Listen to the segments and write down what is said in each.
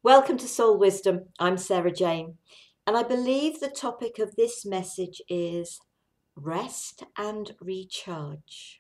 Welcome to Soul Wisdom. I'm Sara Jane, and I believe the topic of this message is rest and recharge.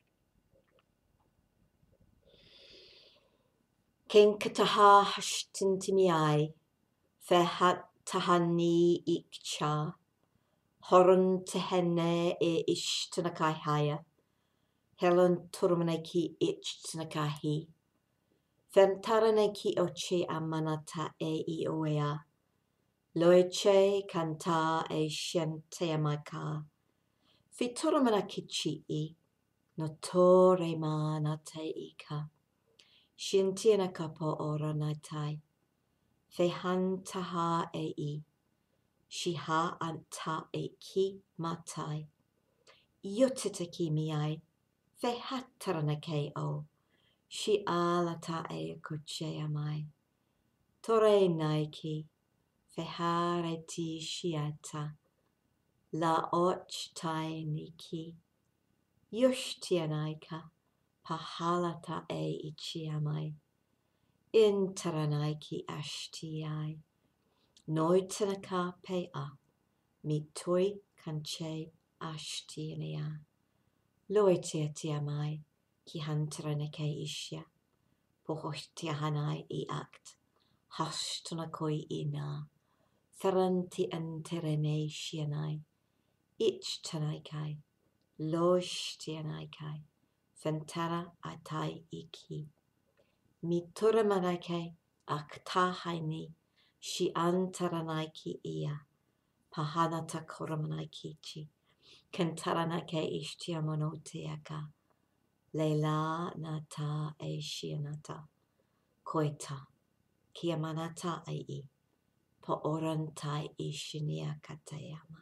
Cyn cytaha hashtin timiai, fe hat tahani ikcha, horon tehene e ishtanakai haya, helen turmanaki ichtanakai, fem taranaki oche amanata e ioea. Loeche kanta e shente amaka. Fitoramana kichi no tore mana te ika. Shintiana kapo ora natai. Fehan taha e I. Shiha anta e ki matai. Yutitaki miai. Fehatarana ke o. Shi alata e kuche amai. Tore naiki. Fehareti shiata. La och tai niki. Yushtianaika. Pahalata e ichiamai. Intaranaiki ashtiai. Noitanaka pea. Mitoi kanche ashtiania. Loitiatiamai. Kihantaranake ishia. Pohoshtiahanai I act. Hashtanakoi ina. Tharanti anterene shianai. Ich tanaikai. Losh tianaikai. Fentara atai iki. Mitura manake aktahaini. Shi antaranaiki ia. Pahanata koramanaikichi. Kentaranake ishtiamonoteaka. Leila nata e shianata. Koita. Kiamanata ai. Poorantai ishinia katayama.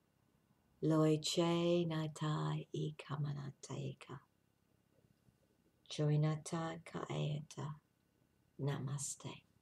Loiche natai I kamanataika. Joinata kaeta. Namaste.